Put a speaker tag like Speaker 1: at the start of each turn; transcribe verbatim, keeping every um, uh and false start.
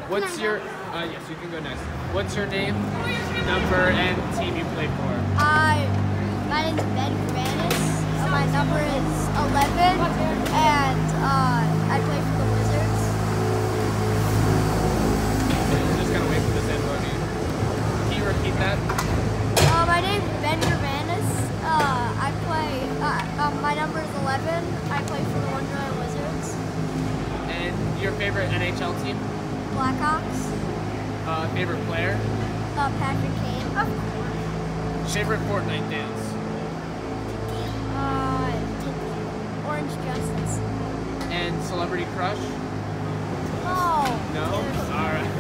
Speaker 1: What's your, uh, yes, you can go next. What's your name, number, and team you play for?
Speaker 2: Uh, my name is Ben Granis. Uh, my number is eleven, and uh, I play for the Wizards.
Speaker 1: Just gotta wait for this end loading. Can you repeat that?
Speaker 2: Uh, my name is Ben Granis. Uh, I play, uh, um, my number is eleven. I play for the Wonderland Wizards.
Speaker 1: And your favorite N H L team?
Speaker 2: Blackhawks.
Speaker 1: Uh, favorite player?
Speaker 2: Uh, Patrick Kane. Of course.
Speaker 1: Favorite Fortnite dance?
Speaker 2: Uh, Orange Justice.
Speaker 1: And celebrity crush?
Speaker 2: Oh.
Speaker 1: No? Alright.